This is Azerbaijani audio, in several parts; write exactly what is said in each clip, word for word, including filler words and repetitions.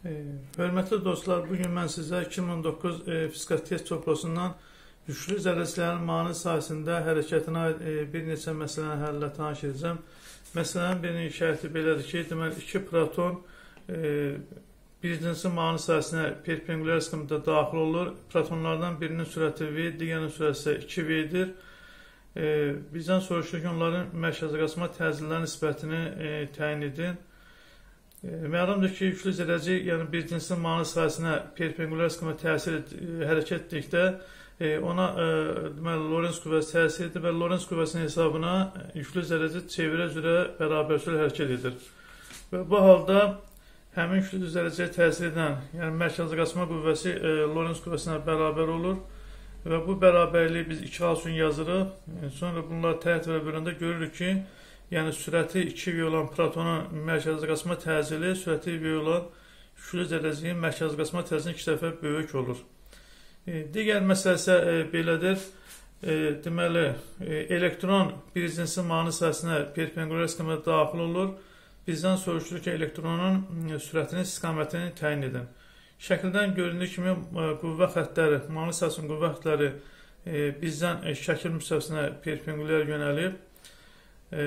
E, hörmətli dostlar, bugün mən sizə iki min on doqquz e, fizika test toplusundan yüklü zərrəciklərin maneə sahəsində hərəkətinə aid e, bir neçə məsələni həllə tanış edəcəm. Məsələnin birinci şərti belədir ki, deməli iki proton e, birincisi maneə sahəsinə perpendikulyar istiqamətdə daxil olur. Protonlardan birinin sürəti v, digərinin sürəti isə iki v-dir. E, bizdən soruşur ki, onların mərkəzi qaçma təcilləri nisbətini e, təyin edin. E, məlumdur ki, yüklü zərrəcik, yəni bir cinsin maneə sahəsinə perpendikulyar istiqamətdə təsir et, e, hərəkət etdikdə e, ona e, deməli, Lorentz qüvvəsi təsir edir və Lorentz qüvvəsinin hesabına yüklü zərrəcik çevirə üzrə bərabərçil hərəkət edir. Və bu halda həmin yüklü zərrəciyə təsir edən, yəni mərkəzi qaçma qüvvəsi e, Lorentz qüvvəsinə bərabər olur və bu bərabərliyi biz iki a üçün yazırıq. E, sonra bunları tərtibə böləndə görürük ki, yəni sürəti iki v olan protonun mərkəzi qaçma təcili sürəti v olan yüklü zərrəciyin mərkəzi qaçma təcilindən iki dəfə böyük olur. E, digər məsələ isə e, belədir. E, deməli, e, elektron bir cinsin maneə sahəsinə perpendikulyar istiqamətdə daxil olur. Bizdən soruşulur ki, elektronun e, sürətinin istiqamətini təyin edin. Şəkildən göründüyü kimi e, qüvvə xəttləri, maneə sahəsinin qüvvə xəttləri e, bizdən e, şəkil müstəvisinə perpendikulyar yönəlib. E,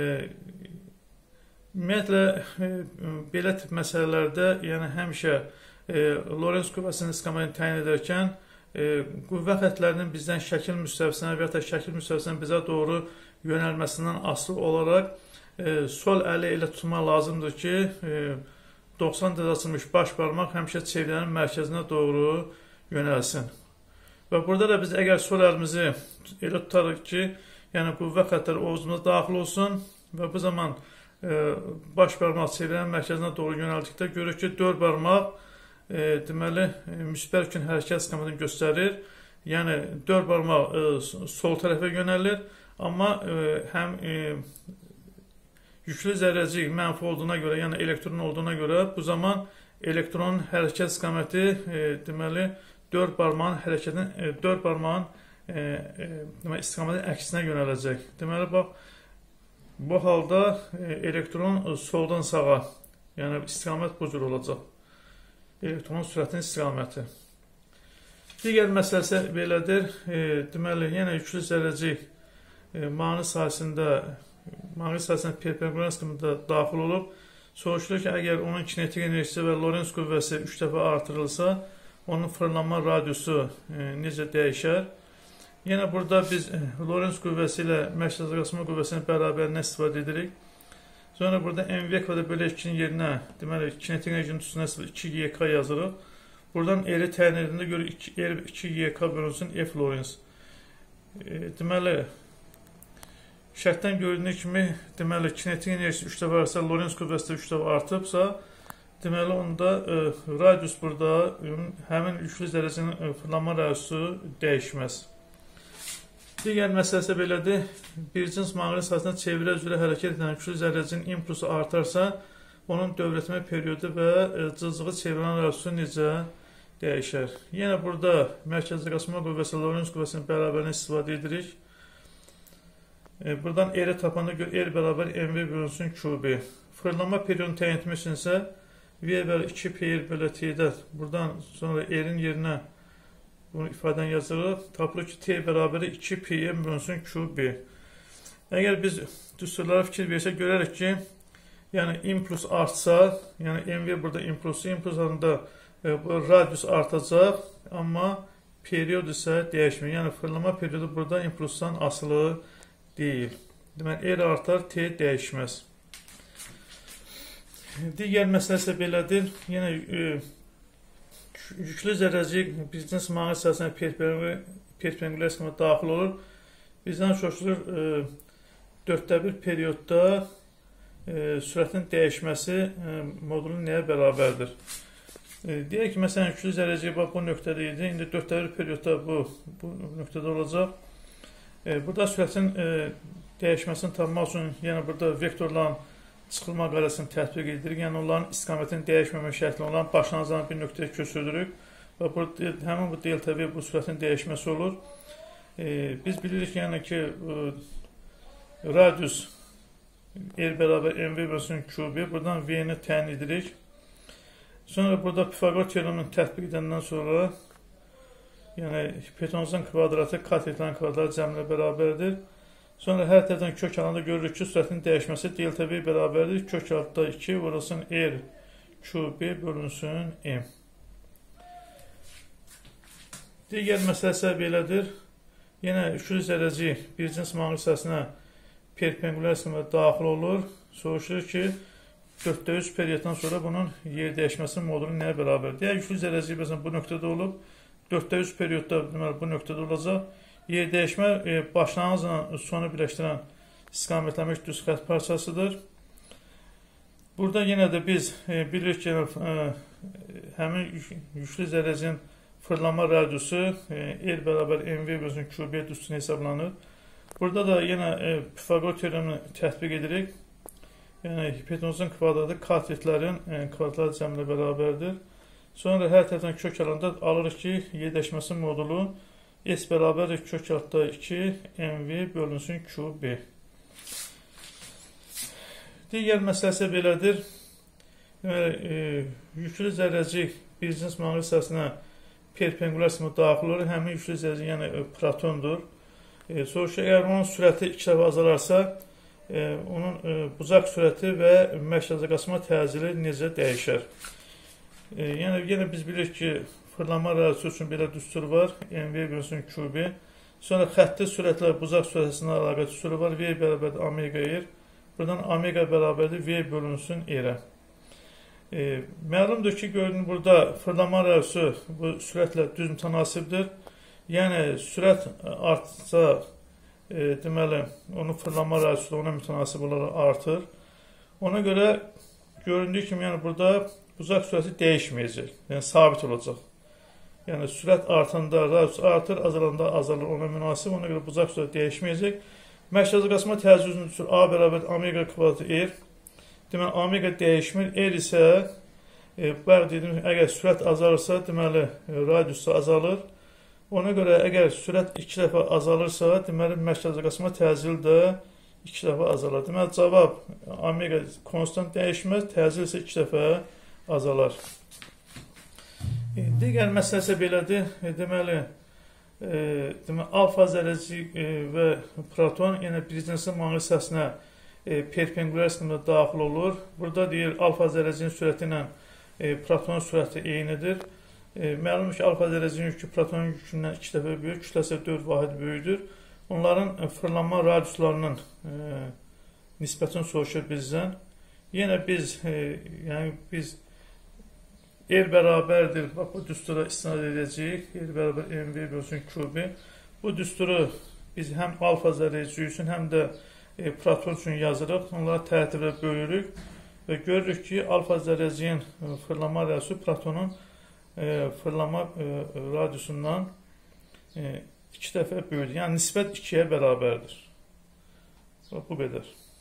ümumiyyətlə e, belə tip məsələlərdə yəni həmişə e, Lorentz qüvvəsinin istiqamətini təyin edərkən e, qüvvə xəttlərinin bizdən şəkil müstəvisinə və ya da şəkil müstəvisinə bizə doğru yönəlməsindən asılı olaraq e, sol əli ilə tutmaq lazımdır ki, e, doxsan dərəcə açılmış baş barmaq həmişə çevrənin mərkəzinə doğru yönəlsin. Və burada da biz əgər sol əlimizi elə tutarıq ki, yəni qüvvə xəttləri ovuzumuza daxil olsun və bu zaman e, baş barmaq çevrənin mərkəzinə doğru yönəldikdə görürük ki, dörd barmaq e, deməli e, müsbət üçün hərəkət istiqamətini göstərir. Yəni dörd barmaq e, sol tərəfə yönəlir, amma e, həm e, yüklü zərrəcik mənfi olduğuna görə, yəni elektron olduğuna görə bu zaman elektronun hərəkət istiqaməti e, deməli dörd barmağın hərəkətin e, dörd barmağın E, e, deməli, istiqamətin əksinə yönələcək. Deməli, bax, bu halda e, elektron soldan sağa, yəni istiqamət bu cür olacaq. Elektronun sürətinin istiqaməti. Digər məsələsi belədir. E, deməli, yenə yüklü zərrəcik e, maneə sahəsində, maneə sahəsində perpendikulyar istiqamətdə daxil olub. Soruşulur ki, əgər onun kinetik enerjisi və Lorentz qüvvəsi üç dəfə artırılsa, onun fırlanma radiusu e, necə dəyişər? Yenə burada biz Lorentz qüvvəsi ilə mərkəzi qaçma qüvvəsinin bərabərinə istifadə edirik. Sonra burada mv kvadrat bölü ikinin yerinə, deməli, kinetik enerjinin üstünə iki y k yazırıq. Buradan r-i təyin edəndə görürük r iki y k bölünsün f Lorentz. E, deməli, şərtdən göründüyü kimi, deməli, kinetik enerjisi üç dəfə artsa, Lorentz qüvvəsi də üç dəfə artıbsa, deməli, onda e, radius burada, həmin yüklü zərrəcinin e, fırlanma radiusu dəyişməz. Digər məsələsi belədir. Bir cins maneə sahəsində çevrə üzrə hərəkət edən yüklü zərrəcinin impulsu artarsa, onun dövrətmə periodu və cızığı çevrənin radiusu necə dəyişər? Yenə burada mərkəzi qaçma qüvvəsi Lorentz qüvvəsinin bərabərinə istifadə edirik. Buradan r-i tapanda r bərabər mv bölünsün qb. Fırlanma periodunu təyin etmək üçün isə v bərabər iki p r bölü t-də buradan sonra r-in yerinə bunu ifadən yazırıq. Tapılır ki, t bərabəri iki p m bölünsün qb. Əgər biz düsturlara fikir versək, görərək ki, yəni impuls artsa, yəni mv burada impulsu, impuls artında e, radius artacaq, amma period isə dəyişmir. Yəni fırlanma periodu burada impulsdan asılı deyil. Deməli, r artar, t dəyişməz. Digər məsələ isə belədir. Yenə e, yüklü zərrəcik bir cins maneə sahəsinə perpendikulyar istiqamətdə daxil olur. Bizdən soruşulur e, dörddə bir periodda e, sürətin dəyişməsi e, modulun nəyə bərabərdir? E, deyək ki, məsələn, yüklü zərrəcik bu nöqtədə idi. İndi dörddə bir periodda bu, bu nöqtədə olacaq. E, burada sürətin e, dəyişməsini tapmaq üçün yəni burada vektorların çıxılma qaydasını tətbiq edirik. Yəni onların istiqamətinin dəyişməmə şərtlə onların başlanğıcından bir nöqtəyə köçürürük və burada həmin bu delta v bu sürətin dəyişməsi olur. E, biz bilirik yəni ki e, radius r bərabər mv bölünsün qb. Buradan v-ni təyin edirik. Sonra burada Pifagor teoremini tətbiq edəndən sonra, yəni hipotenuzun kvadratı katetlərin kvadratı cəmlə bərabərdir. Sonra hər tərəfdən kök alanda görürük ki, sürətin dəyişməsi delta V bərabərdir. Kök altda iki vurulsun R Q B bölünsün M. Digər məsələ isə belədir. Yenə üçlü zərəci bir cins mağnı hissəsinə perpendicular sistemə daxil olur. Soruşur ki, dörddə üç perioddan sonra bunun yer dəyişməsinin modulu nəyə bərabərdir? Deyək, üçlü zərəci bu nöqtədə olub, dörddə üç periodda deməli, bu nöqtədə olacaq. Yer dəyişmə e, başlanğıcla sonu birləşdirən istiqamətlənmiş düz xətt parçasıdır. Burada yenə də biz e, bilirik ki, e, həmin yüklü zərəcinin fırlanma radiusu e, R bərabər M V bölünsün Q B üstünə hesablanır. Burada da yenə e, Pifagor teoremini tətbiq edirik. Yəni hipotenuzun kvadratı katetlərin e, kvadratları cəmlə bərabərdir. Sonra hər tərəfdən kök alanda alırıq ki, yer dəyişməsinin modulu S bərabər kök altda iki M V bölünsün Q B. Digər məsələsi belədir. Deməli, e, yüklü zərrəcik bir cins mağnı hissəsinə perpendicular sistemə daxil olur. Həmin yüklü zərrəcik yəni e, protondur. E, Soruşur, əgər onun sürəti iki dəfə azalarsa, e, onun e, bucaq sürəti və mərkəzə qaçma təcili necə dəyişər? E, yəni, yenə biz bilirik ki, fırlanma radiusu üçün belə düstur var. M V bölünsün Q B. Sonra xətti sürətlə bucaq sürətinə əlaqə düsturu var. V bərabərdir omega R. Buradan omega bərabərdir V bölünsün R-ə. E, məlumdur ki, gördüyünüz burada fırlanma radiusu bu sürətlə düz mütənasibdir. Yəni, sürət artsa, e, deməli, onun fırlanma radiusu ona mütənasib olaraq artır. Ona görə göründüyü kimi, yəni burada bucaq sürəti dəyişməyəcək. Yəni, sabit olacaq. Yəni, sürət artanda radius artır, azalanda azalır, ona münasib. Ona görə bucaq sürəti dəyişməyəcək. Mərkəzə qaçma təcili düstur A bərabər omega kvadratı R. Deməli, omega dəyişmir. R isə, e, bəq dedim, əgər sürət azalırsa, deməli, radius azalır. Ona görə, əgər sürət iki dəfə azalırsa, deməli, mərkəzə qaçma təcili də iki dəfə azalar. Deməli, cavab omega konstant dəyişməz, təcili isə iki dəfə azalar. E, digər məsələsə belədir. E, deməli, e, deməli, alfa zərrəci e, və proton yenə bir cinsi mağnı hissəsinə e, perpendicular sistemə daxil olur. Burada deyir, alfa zərrəcinin sürəti ilə e, protonun sürəti eynidir. E, məlumdur ki, alfa zərrəcinin yükü protonun yükündən iki dəfə böyük, kütləsi dörd vahid böyükdür. Onların e, fırlanma radiuslarının e, nisbətini soruşur bizdən. Yenə biz, e, yəni biz R bərabərdir, bax, bu düstura istinad edəcəyik. R bərabər M V bölünsün Q B. Bu düsturu biz həm alfa zərrəci üçün, həm də e, proton üçün yazırıq. Onları tərtiblə bölürük və görürük ki, alfa zərrəcinin e, fırlanma radiusu protonun e, fırlanma e, radiusundan e, iki dəfə böyüdür. Yəni, nisbət ikiyə bərabərdir. Bax, bu qədər.